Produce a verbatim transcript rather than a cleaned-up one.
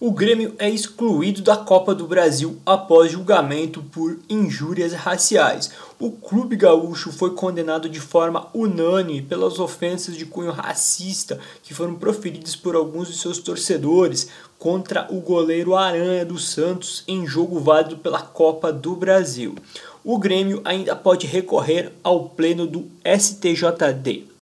O Grêmio é excluído da Copa do Brasil após julgamento por injúrias raciais. O clube gaúcho foi condenado de forma unânime pelas ofensas de cunho racista que foram proferidas por alguns de seus torcedores contra o goleiro Aranha dos Santos em jogo válido pela Copa do Brasil. O Grêmio ainda pode recorrer ao pleno do S T J D.